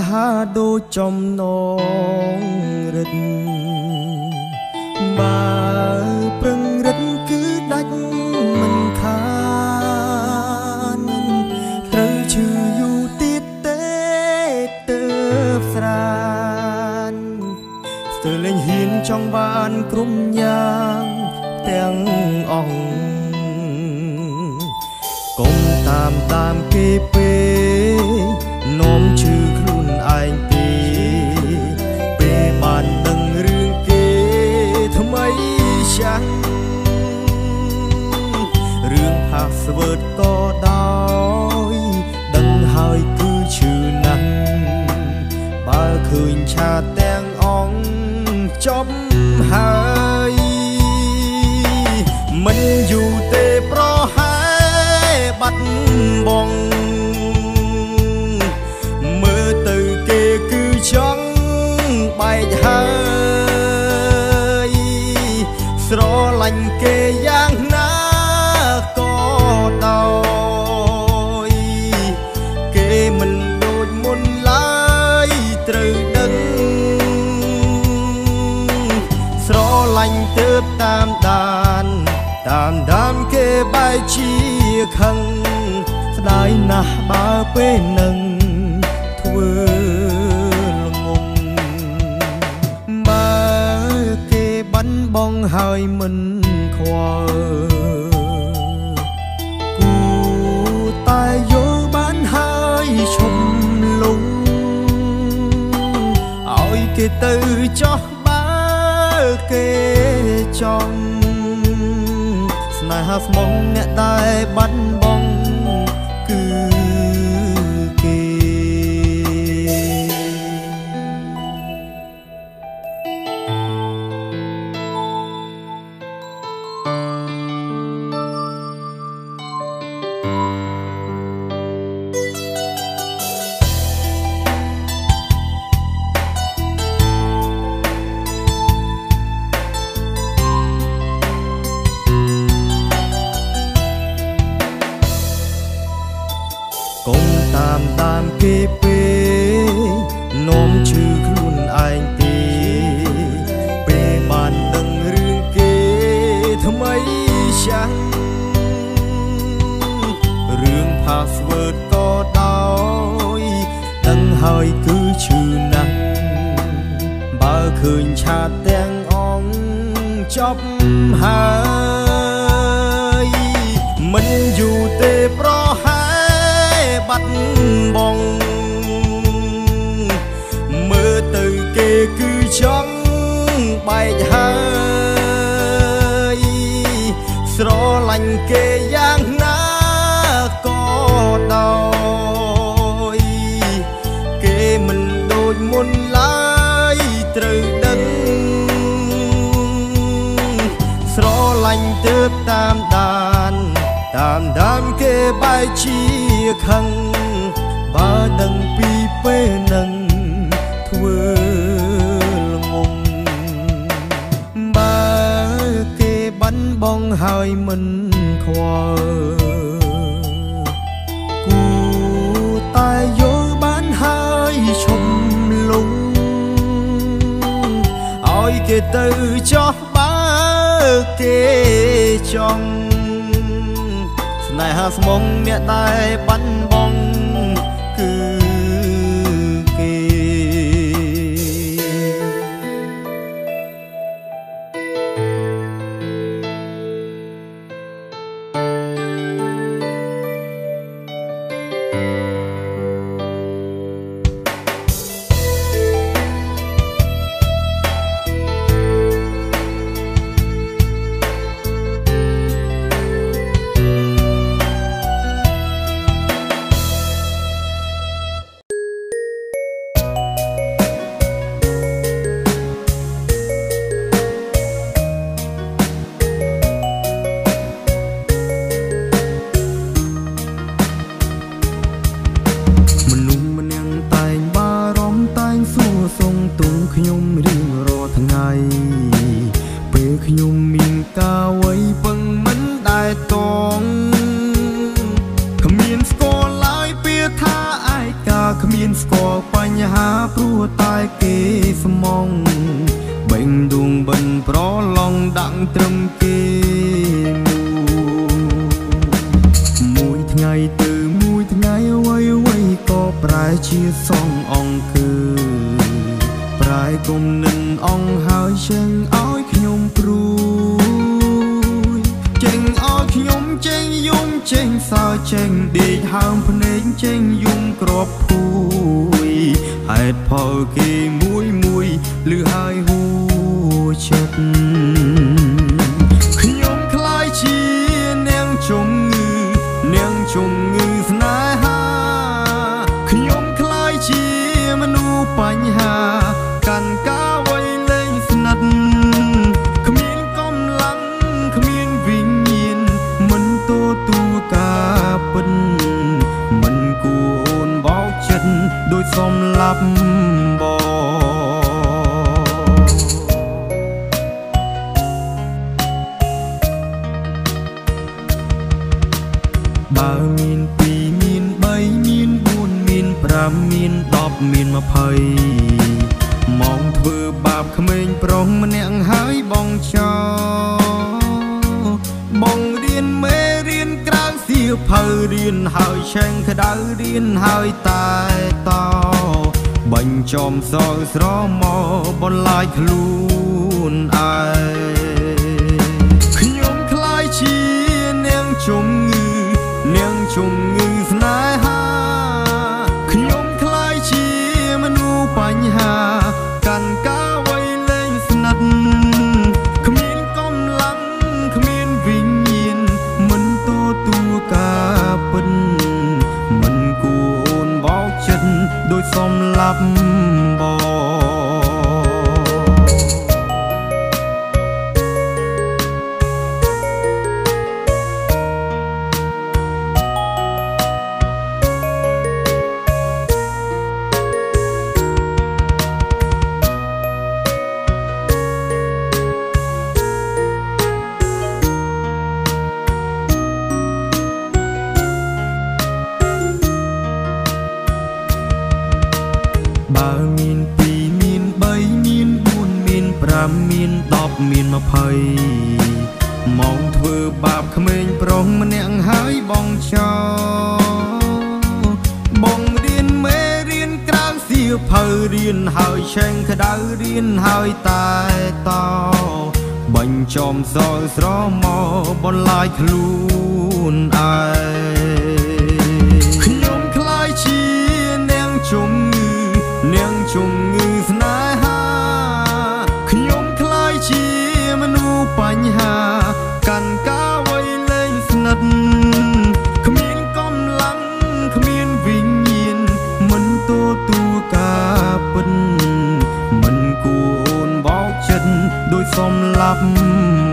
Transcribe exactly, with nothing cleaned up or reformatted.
ហាដូចចំណងរិទ្ធបើប្រឹងរិទ្ធគឺដាច់មិនខានត្រូវឈឺយូរទៀតទេទើបស្រានស្ទើរលែងហ៊ានចង់បានក្រុមយ៉ាងទាំងអង្គកុំតាមតាមគេពេនាំឈឺខ្លួនឯងទេពេលបានដឹងរឿងគេថ្មីចាស់រឿង password ក៏ដោយដឹងហើយគឺឈឺណាស់បើឃើញឆាតទាំងអង្គចប់ហើយមិនយូរទេប្រហែលបាត់បង់មើលទៅគេគឺចង់បែកហើយស្រឡាញ់គេយ៉ាងណាក៏ដោយគេមិនដូចមុនឡើយត្រូវដឹងស្រឡាញ់ទើបតាមដានតាមដានគេបែកជាខឹងស្ដាយណាស់បើពេលនឹងធ្វើល្ងងបើគេបាត់បង់ហើយមិនខ្វល់គូតែយល់បានហើយឈុំលងឲ្យគេទៅចោះបើគេចង់ស្នេហាស្មងអ្នកដែលបាត់បង់គឺគេកុំតាមតាមគេពេនាំឈឺខ្លួនឯងទេពេលបានដឹងរឿងគេថ្មីចាស់រឿង password ក៏ដោយដឹងហើយគឺឈឺណាស់បើឃើញឆាតទាំងអង្គចប់ហើយមិនយូរទេប្រហែលបាត់បង់មើលទៅគេគឺចង់បែកហើយស្រឡាញ់គេយ៉ាងណាក៏ដោយគេមិនដូចមុនឡើយត្រូវដឹងស្រឡាញ់ទើបតាមដានតាមដានគេបែកជាខឹងបើដឹងពីពេលនឹងធ្វើល្ងងបើគេបាត់បង់ហើយមិនខ្វល់គូតែយល់បានហើយឈុំលងឲ្យគេទៅចោះបើគេចង់ស្នេហាស្មងអ្នកដែលបាត់បង់គឺគេកបញ្ហាព្រោះតែគេស្មងបេងដួងបិនប្រឡងដាក់ត្រឹមគេមួយថ្ងៃទៅមួយថ្ងៃអ្វីអ្វីក៏ប្រែជាសងអង្គគឺប្រែគុំនឹងអង្គហើយចេញឲ្យខ្ញុំព្រួយចេញឲ្យខ្ញុំចេញយំចេញសើចេញដេកហើមភ្នែកចេញយំក្របភួយហេតុផលគេមួយមួយលឺហើយហួចិត្តខ្ញុំខ្លាយជានាងជំងឺនាងជំងឺស្នេហាខ្ញុំខ្លាយជាមនុស្សបញ្ហាកាន់ការវ័យលេងស្និទ្ធគ្មានកម្លាំងគ្មានវិញ្ញាណមិនទទួលការពិតមិនគួរអូនបោកចិត្តដោយសំឡាប់បងបើមានពីរមានបីមានបួនមានប្រាំមានដប់មានម្ភៃមកធ្វើបាបក្មេងប្រុសម្នាក់ហើយបងចោបងរៀនមេរៀនក្រៅសៀវភៅរៀនហើយឆេងក្តៅរៀនហើយតែតបញ្ចំសល់ស្រមកបន្លាយខ្លួនឯងខ្ញុំខ្លាយជានាងជំងឺនាងជំងឺស្នេហាខ្ញុំខ្លាយជាមនុស្សបញ្ហាកាន់ការវ័យលេងស្និទ្ធគ្មានកម្លាំងគ្មានវិញ្ញាណមិនទទួលការពិតមិនគួរអូនបោកចិត្តដោយសំឡាប់បងបើមានពីរមានបីមានបួនមានប្រាំមានដប់មានម្ភៃមកធ្វើបាបក្មេងប្រុសម្នាក់ហើយបងចោបងរៀនមេរៀនក្រៅសៀវភៅរៀនហើយឆេងក្តៅរៀនហើយតែតបញ្ចំសល់ស្រមកបន្លាយខ្លួនឯងខ្ញុំខ្លាយជានាងជំងឺនាងជំងឺស្នេហាខ្ញុំខ្លាយជាមនុស្សបញ្ហាកាន់ការវ័យលេងស្និទ្ធគ្មានកម្លាំងគ្មានវិញ្ញាណមិនទទួលការពិតមិនគួរអូនបោកចិត្តដោយសំឡាប់